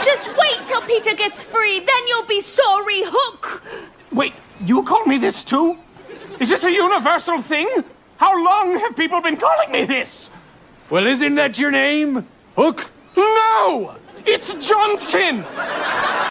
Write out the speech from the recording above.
Just wait till Peter gets free, then you'll be sorry, Hook. Wait, you call me this too? Is this a universal thing? How long have people been calling me this? Well, isn't that your name? Hook? No! It's Johnson!